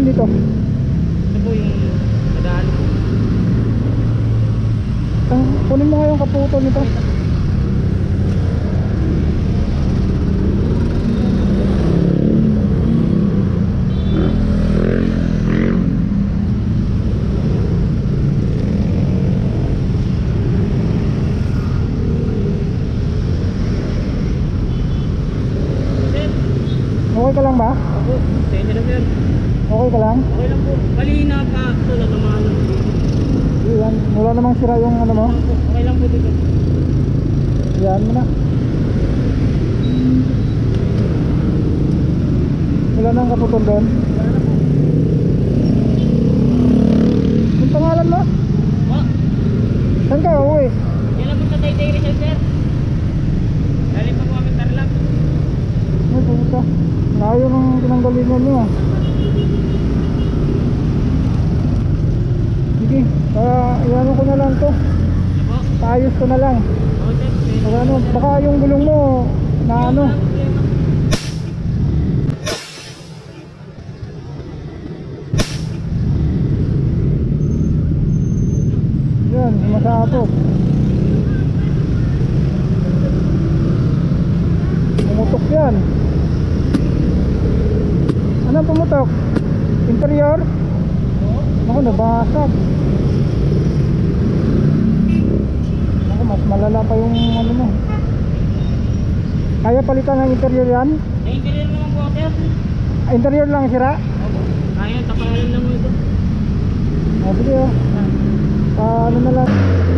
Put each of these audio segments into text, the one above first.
meron dito? Ito po yung nadaan po. Kunin mo nga yung kaputol nito. Okay ka lang ba? Ako, thank you sir. Okay ka lang? Okay lang po. Balina pa ito na naman. Yan, wala namang sira yung ano mo. Okay lang po dito. Yan mo na. Wala nang kaputol doon. Wala na po. Yung pangalan mo? Ma, Saan ka uuwi? yan lang po sa Taytay Rizal sir. Galing pa po kami Tarlac. Ay, pumunta. Layo ng pinanggalingan nyo. Sige, iano ko na lang to. Ano po? Paayos ko na lang. Oo sir. Baka ano, baka yung gulong mo na ano. Yan, masapot. Pumutok yan. Anong pumutok? Interior? Ako, nabasag. Ako, mas malala pa yung ano mo. Kaya palitan ng interior yan? Na-interior naman po sir. Interior lang sira? Opo. Kaya, tapalan lang mo ito. Sige oh. Ano na lang.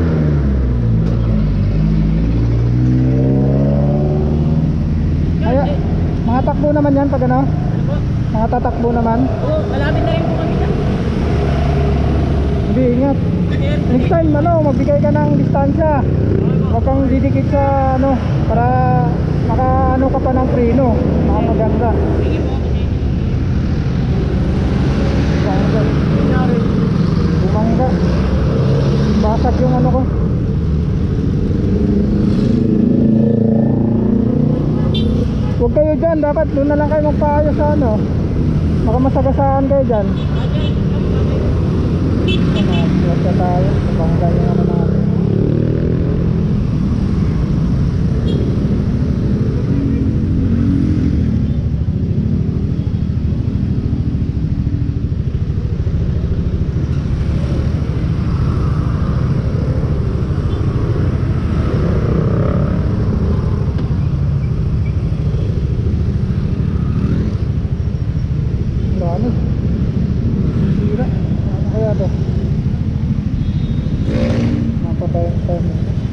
Kaya, mga takbo naman yan pag ano? Ano po? Mga tatakbo naman. Oo, malapit na rin po kami sir. Hindi, ingat. Sir, Next time, ano, magbigay ka ng distansya. okay po. Huwag kang didikit sa ano, para maka-ano ka pa ng preno. Makapaganda. Sige po kasi. Bumangga. Basag yung ano ko. Huwag kayo dyan, dapat doon na lang kayo magpaayos sa ano. Baka masagasaan kayo dyan. Huwag ka tayo, bumangga yung ano natin. Ano? Sira. Ano kaya to? Napatay ang time.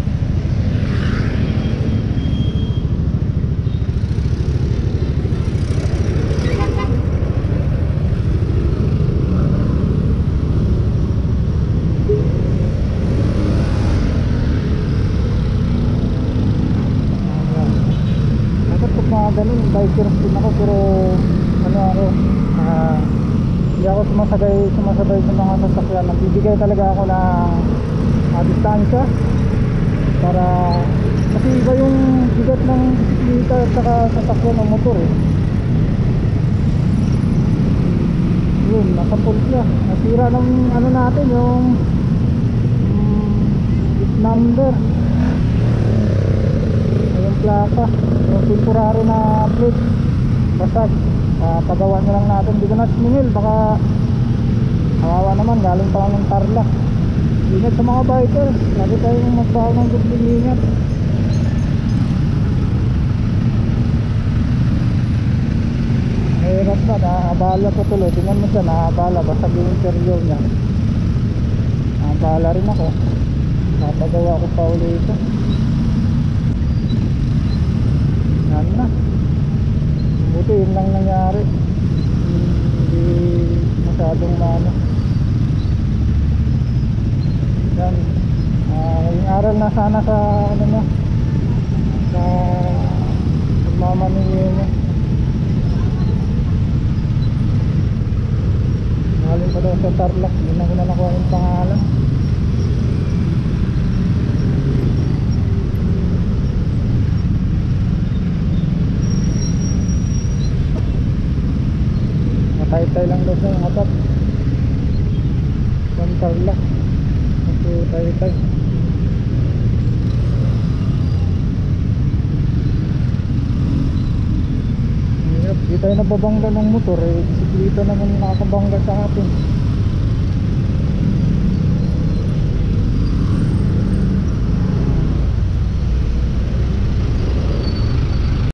Dapat pag mga ganun, bikers din ako, pero ano ako, hindi ako sumasabay sa mga sasakyan. Nagbibigay talaga ako ng distansya para, kasi iba yung bigat ng bisikleta at saka sasakyan ng motor eh. Yun, nakapul siya. Nasira ng ano natin, yung number, yung plaka, yung temporary na plate basag. Pagawa nyo lang natin. Hindi ko na siningil, baka kawawa naman, galing pa ng Tarlac. Ingat sa mga bikers, lagi tayong magbaho ng gudling ingat. Mahirap na, naabala ko tuloy. Tingnan mo siya, naabala, basag yung interior nya. Naabala rin ako, napagawa ko pa ulit ito. Yan na. Buti yun lang nangyari. Hindi masyadong ano. Yan. Yung aral na sana sa ano na, sa pagmamanili niya. Galing pa daw sa Tarlac. Hindi na ko na nakuha yung pangalan. Tatay-tay lang daw siya, mga paps. San Carla. Ito, tay-tay. Hirap, di tayo nababangga ng motor eh. Bisikleta naman nakakabangga sa atin.